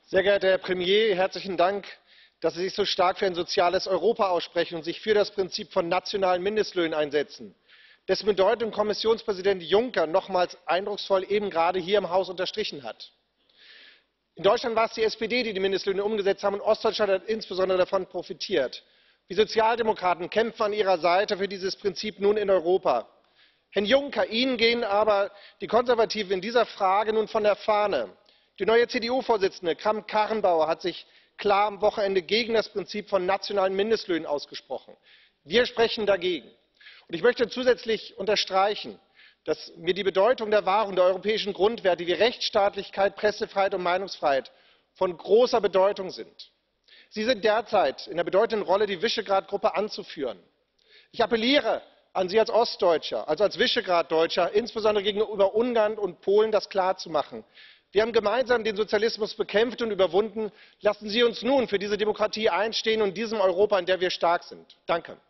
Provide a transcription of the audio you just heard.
Sehr geehrter Herr Premier, herzlichen Dank, dass Sie sich so stark für ein soziales Europa aussprechen und sich für das Prinzip von nationalen Mindestlöhnen einsetzen, dessen Bedeutung Kommissionspräsident Juncker nochmals eindrucksvoll eben gerade hier im Haus unterstrichen hat. In Deutschland war es die SPD, die die Mindestlöhne umgesetzt hat, und Ostdeutschland hat insbesondere davon profitiert. Wir Sozialdemokraten kämpfen an Ihrer Seite für dieses Prinzip nun in Europa. Herr Juncker, Ihnen gehen aber die Konservativen in dieser Frage nun von der Fahne. Die neue CDU-Vorsitzende Kramp-Karrenbauer hat sich klar am Wochenende gegen das Prinzip von nationalen Mindestlöhnen ausgesprochen. Wir sprechen dagegen. Und ich möchte zusätzlich unterstreichen, dass mir die Bedeutung der Wahrung der europäischen Grundwerte wie Rechtsstaatlichkeit, Pressefreiheit und Meinungsfreiheit von großer Bedeutung sind. Sie sind derzeit in der bedeutenden Rolle, die Visegrad-Gruppe anzuführen. Ich appelliere an Sie als Ostdeutscher, also als Visegrad-Deutscher, insbesondere gegenüber Ungarn und Polen, das klarzumachen. Wir haben gemeinsam den Sozialismus bekämpft und überwunden. Lassen Sie uns nun für diese Demokratie einstehen und in diesem Europa, in dem wir stark sind. Danke.